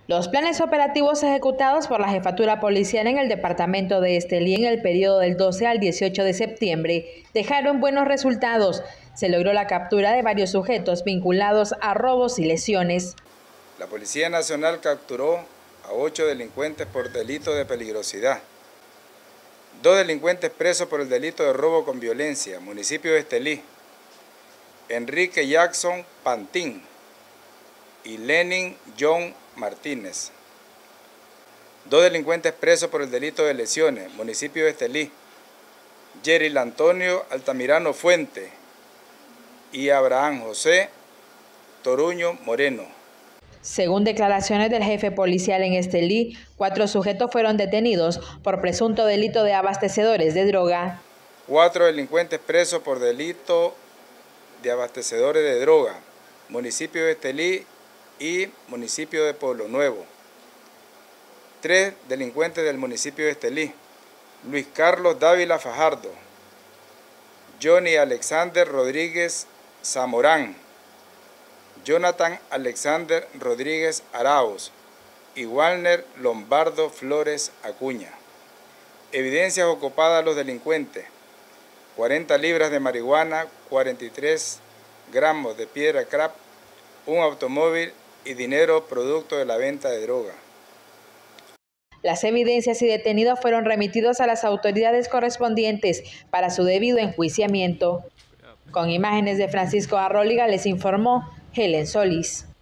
Los planes operativos ejecutados por la Jefatura Policial en el departamento de Estelí en el periodo del 12 al 18 de septiembre dejaron buenos resultados. Se logró la captura de varios sujetos vinculados a robos y lesiones. La Policía Nacional capturó a 8 delincuentes por delito de peligrosidad. 2 delincuentes presos por el delito de robo con violencia, municipio de Estelí. Enrique Jackson Pantín y Lenin John Martínez. 2 delincuentes presos por el delito de lesiones, municipio de Estelí. Yeril Antonio Altamirano Fuente y Abraham José Toruño Moreno. Según declaraciones del jefe policial en Estelí, 4 sujetos fueron detenidos por presunto delito de abastecedores de droga. 4 delincuentes presos por delito de abastecedores de droga, municipio de Estelí y municipio de Pueblo Nuevo. 3 delincuentes del municipio de Estelí: Luis Carlos Dávila Fajardo, Johnny Alexander Rodríguez Zamorán, Jonathan Alexander Rodríguez Arauz y Walner Lombardo Flores Acuña. Evidencias ocupadas a los delincuentes: 40 libras de marihuana, 43 gramos de piedra crack, un automóvil y dinero producto de la venta de droga. Las evidencias y detenidos fueron remitidos a las autoridades correspondientes para su debido enjuiciamiento. Con imágenes de Francisco Arróliga les informó Helen Solís.